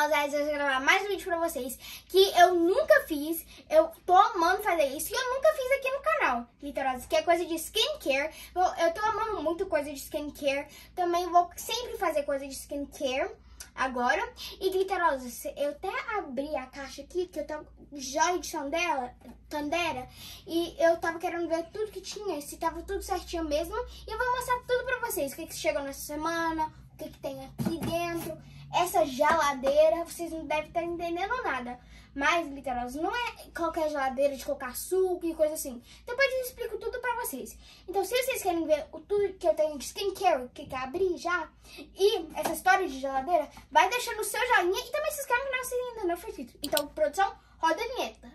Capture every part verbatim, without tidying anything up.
glitterosas, eu vou gravar mais um vídeo pra vocês que eu nunca fiz, eu tô amando fazer isso e eu nunca fiz aqui no canal, glitterosas, que é coisa de skincare. Eu, eu tô amando muito coisa de skincare, também vou sempre fazer coisa de skincare agora. E glitterosas, eu até abri a caixa aqui, que eu tava joia de Tandera, Tandera, e eu tava querendo ver tudo que tinha, se tava tudo certinho mesmo, e eu vou mostrar tudo pra vocês, o que que chegou nessa semana, o que que tem aqui dentro. Essa geladeira, vocês não devem estar entendendo nada. Mas, glitterosas, não é qualquer geladeira de colocar suco e coisa assim. Depois eu explico tudo pra vocês. Então, se vocês querem ver o tudo que eu tenho de skincare, que eu abri já, e essa história de geladeira, vai deixando o seu joinha e também se inscreve no canal se ainda não for inscrito. Então, produção, roda a vinheta.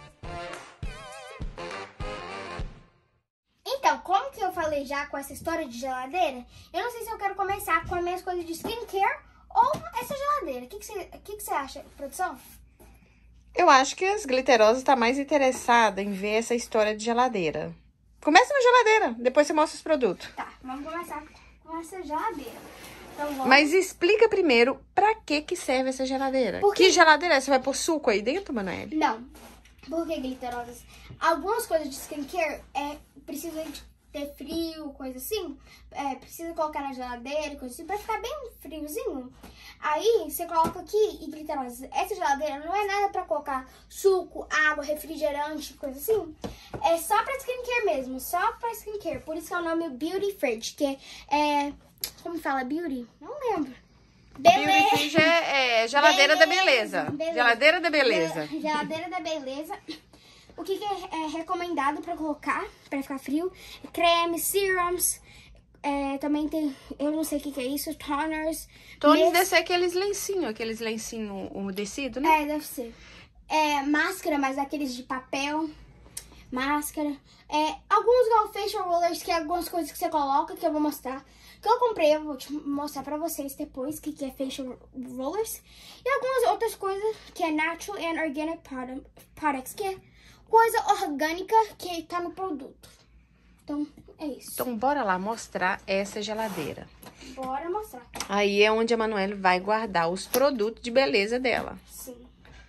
Então, como que eu falei já com essa história de geladeira, eu não sei se eu quero começar com as minhas coisas de skincare ou essa geladeira. O que, que, você, que, que você acha, produção? Eu acho que as glitterosas tá mais interessada em ver essa história de geladeira. Começa na geladeira, depois você mostra os produtos. Tá, vamos começar com essa geladeira. Então, vamos... Mas explica primeiro pra que que serve essa geladeira. Porque... Que geladeira é? Você vai pôr suco aí dentro, Manoel? Não, porque, glitterosas, algumas coisas de skincare é, precisa de ter frio, coisa assim, é, precisa colocar na geladeira, coisa assim, pra ficar bem friozinho. Aí, você coloca aqui e, glitterosas, essa geladeira não é nada pra colocar suco, água, refrigerante, coisa assim. É só pra skincare mesmo, só pra skincare. Por isso que é o nome Beauty Fridge, que é, é como fala, Beauty? Não lembro. Beauty Fridge é, é geladeira beleza, da beleza. beleza. Geladeira da beleza. Be geladeira da beleza. O que, que é, é recomendado pra colocar, pra ficar frio? Creme, serums, é, também tem, eu não sei o que, que é isso, toners. Toners deve ser aqueles lencinhos, aqueles lencinhos umedecidos, né? É, deve ser. É, máscara, mas aqueles de papel. Máscara. É, alguns igual facial rollers, que é algumas coisas que você coloca, que eu vou mostrar. Que eu comprei, eu vou te mostrar pra vocês depois o que, que é facial rollers. E algumas outras coisas, que é natural and organic products, que é coisa orgânica que tá no produto. Então, é isso. Então, bora lá mostrar essa geladeira. Bora mostrar. Aí é onde a Manoel vai guardar os produtos de beleza dela. Sim.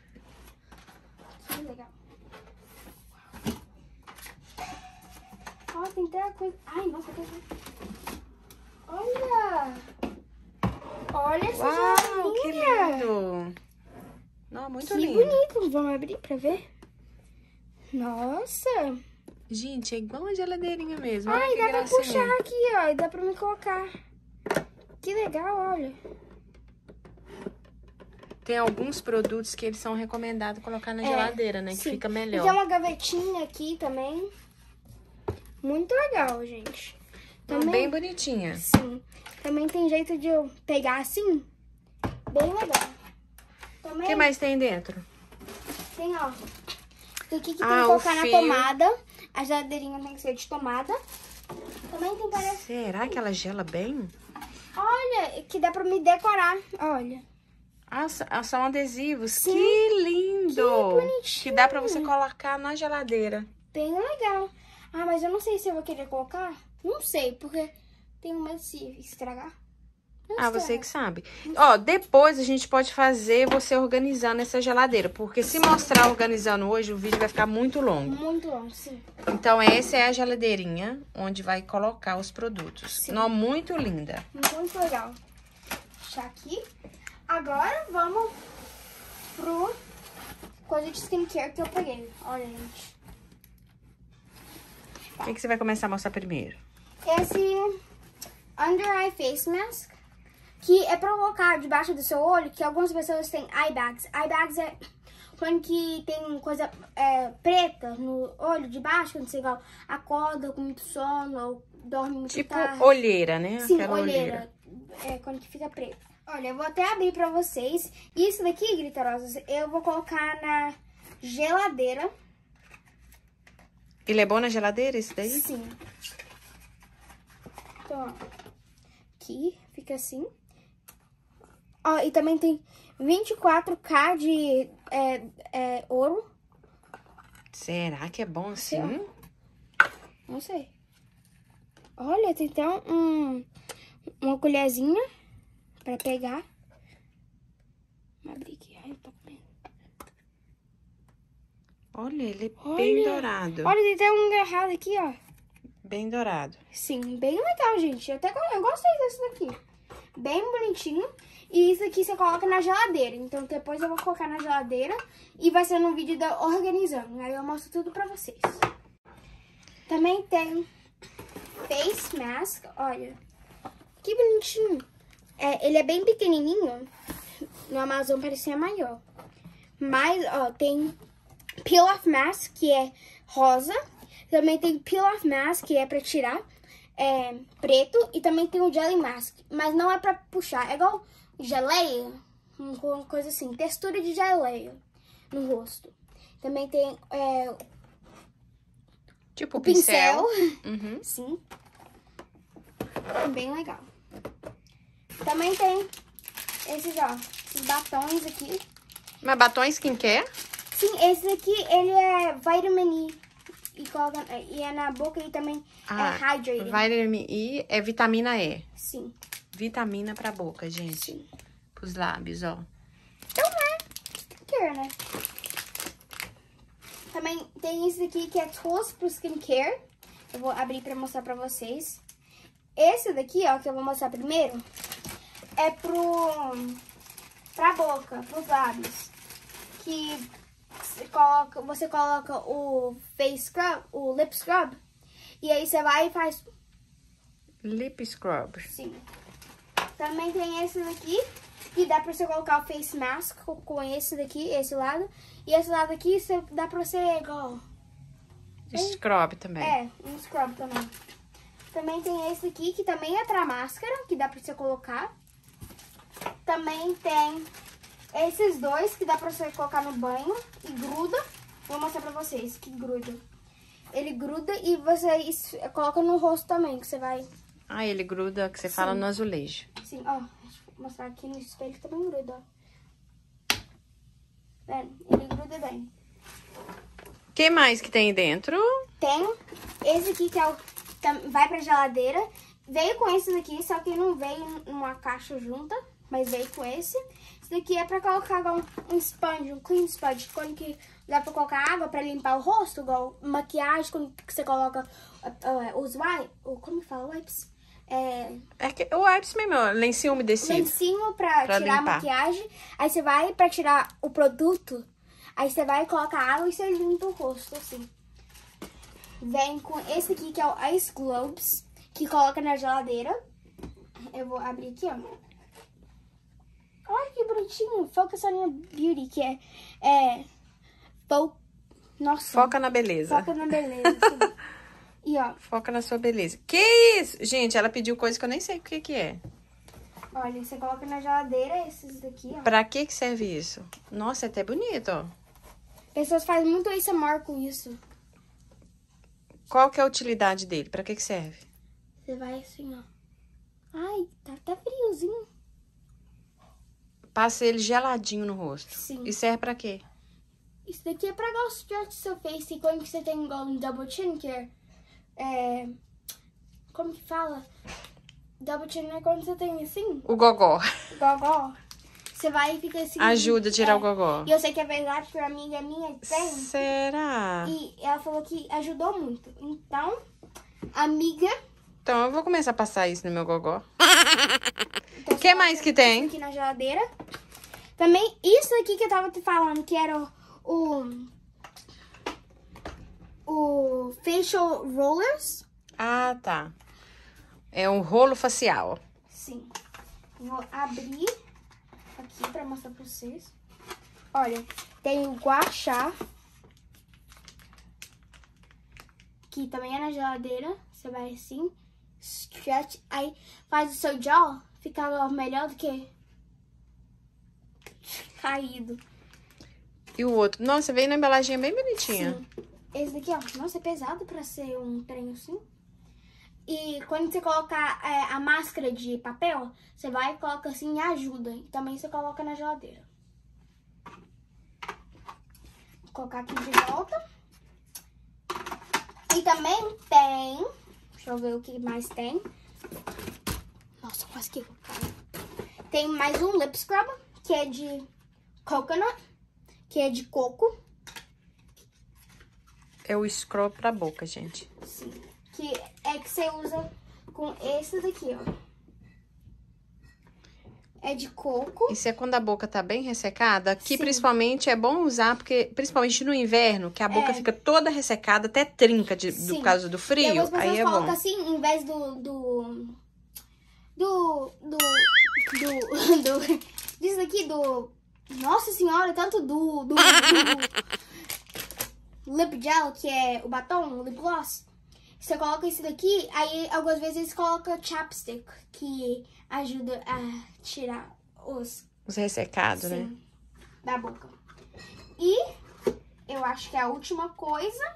Que legal. Ó, tem até coisa... Ai, nossa, tem... Olha! Olha essa Uau, que geladinha. lindo! Não, muito que lindo. bonito. Vamos abrir pra ver? Nossa! Gente, é igual uma geladeirinha mesmo. Olha Ai, que dá gracinha. pra puxar aqui, ó. E dá pra me colocar. Que legal, olha. Tem alguns produtos que eles são recomendados colocar na É, geladeira, né? sim. Que fica E melhor. tem uma gavetinha aqui também. Muito legal, gente. Também... Bem bonitinha. Sim. Também tem jeito de eu pegar assim. Bem legal. O que mais tem dentro? Tem, ó. Tem aqui que tem Ah, que colocar o na fio. tomada. A geladeirinha tem que ser de tomada. Também tem para... Será que ela gela bem? Olha, que dá pra me decorar. Olha. Ah, são adesivos. Sim. Que lindo! Que bonitinho. Que dá pra você colocar na geladeira. Bem legal. Ah, mas eu não sei se eu vou querer colocar. Não sei, porque tenho medo de se estragar. Não Ah, estraga. você que sabe. Ó, depois a gente pode fazer você organizando essa geladeira. Porque se mostrar organizando hoje, o vídeo vai ficar muito longo. Muito longo, sim. Então, essa é a geladeirinha onde vai colocar os produtos. Sim. Não, muito linda. Muito legal. Deixar aqui. Agora vamos pro coisa de skincare que eu peguei. Olha, gente. O que, que você vai começar a mostrar primeiro? Esse Under Eye Face Mask, que é pra colocar debaixo do seu olho, que algumas pessoas têm eye bags. Eye bags é quando que tem coisa é, preta no olho de baixo, quando você igual, acorda com muito sono ou dorme muito Tipo tarde. olheira, né? Sim, Aquela olheira. É quando que fica preto. Olha, eu vou até abrir pra vocês. Isso daqui, glitterosas, eu vou colocar na geladeira. Ele é bom na geladeira, esse daí? Sim. Então, ó. Aqui, fica assim. Ó, e também tem vinte e quatro K de é, é, ouro. Será que é bom assim? Sei Não sei. Olha, tem até um, uma colherzinha pra pegar. Vou abrir aqui. Ai, eu tô com medo. Olha, ele é Olha, bem dourado. Olha, tem até um agarrado aqui, ó. Bem dourado. Sim, bem legal, gente. Eu até eu gostei desse daqui. Bem bonitinho. E isso aqui você coloca na geladeira. Então depois eu vou colocar na geladeira e vai ser no vídeo da organizando. Aí eu mostro tudo pra vocês. Também tem face mask. Olha, que bonitinho. É, ele é bem pequenininho. No Amazon parecia maior. Mas, ó, tem peel off mask, que é rosa. Também tem peel off mask, que é pra tirar, é, preto. E também tem o jelly mask, mas não é pra puxar. É igual geleia, uma coisa assim, textura de geleia no rosto. Também tem é, tipo o pincel. pincel. Uhum. Sim. Bem legal. Também tem esses, ó, esses batons aqui. Mas batom skincare? Sim, esse aqui, ele é vitamin E. E, coloca, e é na boca e também Ah, é hydrating. Vitamin E é vitamina E. Sim. Vitamina pra boca, gente. Sim. Pros lábios, ó. Então, né? Skincare, né? Também tem esse aqui que é tools pro skincare. Eu vou abrir pra mostrar pra vocês. Esse daqui, ó, que eu vou mostrar primeiro, é pro... pra boca, pros lábios. Que você coloca, você coloca o face scrub, o lip scrub. E aí você vai e faz... Lip scrub. Sim. Também tem esse daqui, que dá pra você colocar o face mask com esse daqui, esse lado. E esse lado aqui, você, dá pra você, igual... Scrub também. É, um scrub também. Também tem esse aqui, que também é pra máscara, que dá pra você colocar. Também tem esses dois, que dá pra você colocar no banho e gruda. Vou mostrar pra vocês que gruda. Ele gruda e você coloca no rosto também, que você vai... Ah, ele gruda, que você Sim. fala no azulejo. Sim, ó, deixa eu mostrar aqui no espelho, também gruda, ó. Vendo? Ele gruda bem. O que mais que tem dentro? Tem esse aqui, que é o, vai pra geladeira. Veio com esse daqui, só que não veio numa caixa junta, mas veio com esse. Esse daqui é pra colocar igual um, um sponge, um clean sponge. Quando que dá pra colocar água pra limpar o rosto, igual maquiagem, quando que você coloca uh, uh, os wipes, como que fala, wipes? É, é que, o wipes mesmo, lencinho umedecido. Lencinho pra, pra tirar limpar. A maquiagem. Aí você vai pra tirar o produto. Aí você vai, coloca água e você limpa o rosto, assim. Vem com esse aqui, que é o Ice Globes, que coloca na geladeira. Eu vou abrir aqui, ó. Olha que bonitinho. Focus on your beauty, que é... é fo... Nossa. Foca na beleza. Foca na beleza, assim. E, ó. Foca na sua beleza. Que isso? Gente, ela pediu coisa que eu nem sei o que que é. Olha, você coloca na geladeira esses daqui, ó. Pra que que serve isso? Nossa, é até bonito, ó. Pessoas fazem muito A S M R com isso. Qual que é a utilidade dele? Pra que que serve? Você vai assim, ó. Ai, tá até friozinho. Passa ele geladinho no rosto. Sim. E serve pra quê? Isso daqui é pra igual stretch seu face. E quando você tem igual um double chin, que é... é como que fala? Double chin é quando você tem assim. O gogó. Gogó. Você vai e fica assim. Ajuda a tirar é, o gogó. E eu sei que é verdade, porque uma amiga minha tem. Será? E ela falou que ajudou muito. Então, amiga... Então, eu vou começar a passar isso no meu gogó. O Então, que mais que tem? Aqui na geladeira. Também, isso aqui que eu tava te falando, que era o... O facial rollers. Ah, tá. É um rolo facial. Sim. Vou abrir aqui pra mostrar pra vocês. Olha, tem o gua sha, que também é na geladeira. Você vai assim, stretch, aí faz o seu jaw ficar melhor do que caído. E o outro? Nossa, veio na embalagem bem bonitinha. Sim. Esse daqui, ó, nossa, é pesado pra ser um trem assim. E quando você colocar é, a máscara de papel, você vai e coloca assim e ajuda. E também você coloca na geladeira. Vou colocar aqui de volta. E também tem... Deixa eu ver o que mais tem. Nossa, quase que... Tem mais um lip scrub, que é de Coconut, que é de coco. É o scrub pra boca, gente. Sim. Que é que você usa com esse daqui, ó. É de coco. Isso é quando a boca tá bem ressecada. Aqui, Sim. principalmente, é bom usar, porque principalmente no inverno, que a boca É. fica toda ressecada, até trinca de, do, Sim. por causa do E frio. algumas pessoas Aí é colocam bom. assim, em vez do... Do... Do... Do... Do... do disso aqui, do... Nossa senhora, tanto do... Do... do lip gel, que é o batom, o lip gloss. Você coloca isso daqui, aí algumas vezes eles colocam chapstick, que ajuda a tirar os... Os ressecados, né? Sim, da boca. E eu acho que a última coisa...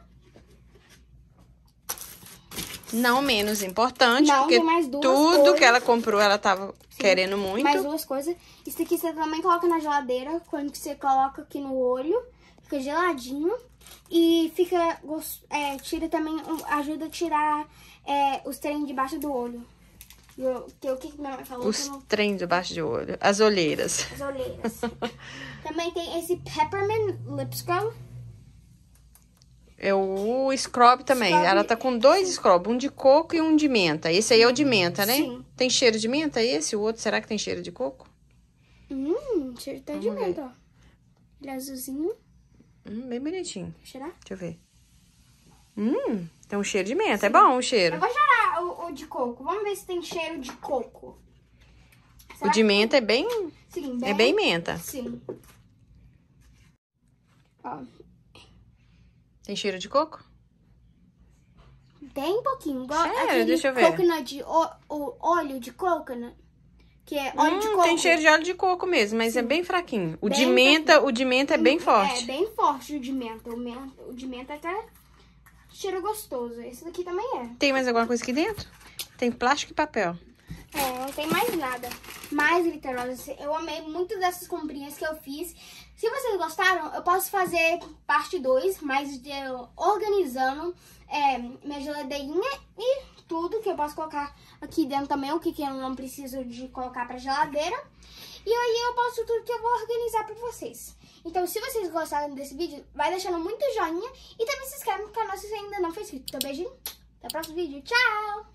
Não menos importante, Não, porque tem mais duas tudo coisas. que ela comprou, ela tava querendo muito. Mais duas coisas. Isso aqui você também coloca na geladeira, quando você coloca aqui no olho, fica geladinho. E fica, é, tira também, ajuda a tirar é, os trem debaixo do olho. Eu, que, o que que minha mãe falou? Os Não... trem debaixo de olho, as olheiras. As olheiras. Também tem esse Peppermint Lip Scrub. É o scrub também. Scrub. Ela tá com dois scrub, um de coco e um de menta. Esse aí é o de menta, né? Sim. Tem cheiro de menta esse? O outro, será que tem cheiro de coco? Hum, cheiro até de Vamos ver. menta, ó. Ele é azulzinho. Hum, bem bonitinho. Vou cheirar? Deixa eu ver. Hum, tem um cheiro de menta. É bom o cheiro. Eu vou cheirar o, o de coco. Vamos ver se tem cheiro de coco. O de menta é bem... Sim, É bem menta. Sim. Ó, Tem cheiro de coco? bem pouquinho. Igual Sério? aquele Deixa eu ver. coconut de ó- o óleo de coconut. Que é óleo de Hum, coco. tem cheiro de óleo de coco mesmo, mas é bem fraquinho. O de Bem menta, o de menta é bem forte. É, bem forte o de menta. O, menta, o de menta até cheiro gostoso. Esse daqui também é. Tem mais alguma coisa aqui dentro? Tem plástico e papel. É, não tem mais nada. Mais glitterosas. Eu amei muito dessas comprinhas que eu fiz. Se vocês gostaram, eu posso fazer parte dois, mais de eu organizando é, minha geladeirinha e tudo que eu posso colocar aqui dentro também, o que, que eu não preciso de colocar pra geladeira. E aí eu posto tudo que eu vou organizar pra vocês. Então, se vocês gostaram desse vídeo, vai deixando muito joinha e também se inscreve no canal se você ainda não for inscrito. Então, beijinho, até o próximo vídeo. Tchau!